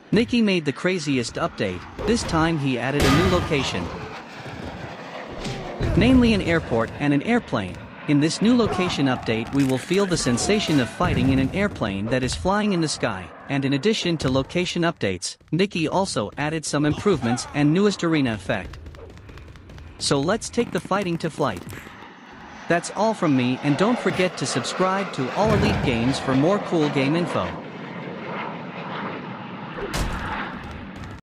Nikki made the craziest update. This time he added a new location, namely an airport and an airplane. In this new location update we will feel the sensation of fighting in an airplane that is flying in the sky, and in addition to location updates, Nikki also added some improvements and newest arena effect. So let's take the fighting to flight. That's all from me, and don't forget to subscribe to All Elite Games for more cool game info.